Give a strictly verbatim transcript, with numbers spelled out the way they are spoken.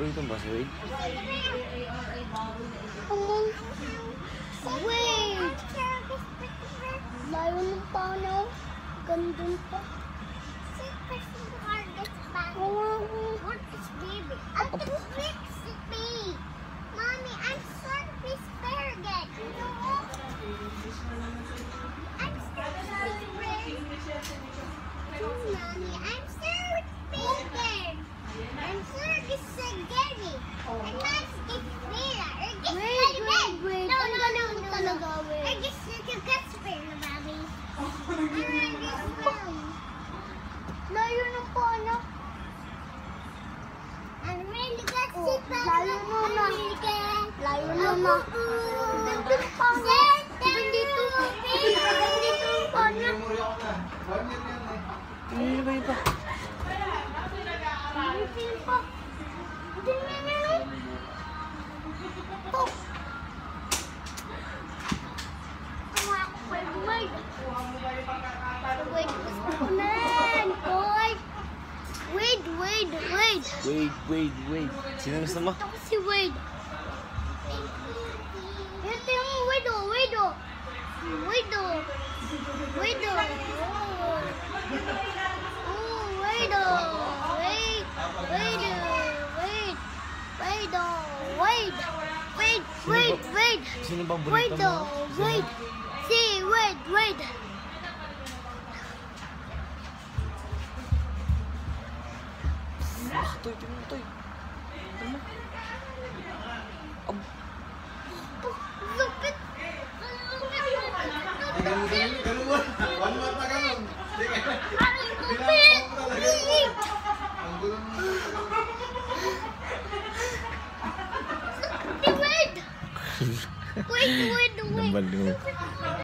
Paborito ba si Wade? Um, wait! Layo ng panaw. Gandun pa. What is baby? I'm the recipe. Mommy, I'm sorry, asparagus. No. I'm sorry, Mommy, I'm sorry, asparagus. I'm sorry, spaghetti. And that's it's Mira. Or get Wait, wait, wait. No, Ang no, no, galing no, talaga, no. wait. I guess you can get spaghetti, Mommy. I just know. Layo ng panaw. I'm really good. Oh, layo mo na. Layo mo na. Gandun pa na. Gandito. Gandito ang panaw. Ano ba iba? Gandun pa. Gandun na na. Oh. Wait, wait. Wait, gusto ko na. Wait. Wait, wait, wait. Wade, Wade, Wade. Sino gusto mo? Gusto ko si Wade. Ito yung Wade, oh, Wade, oh. Wade, oh. Wade, oh. Oh, Wade, oh. Wade, Wade, oh. Wade, Wade, oh. Wade, Wade, Wade, Wade. Sino bang burrito Wade, mo? oh. Wade. Si Wade, Wade. Ah, Toy, tingnan mo, Toy. Ano? Ab... Lupit. Ganun, ganun, ganun mo. One more pa ganun. Sige. Ang lupit. Ang gulo mo. Si Wade. Wait, wait, wait. Nabaliw.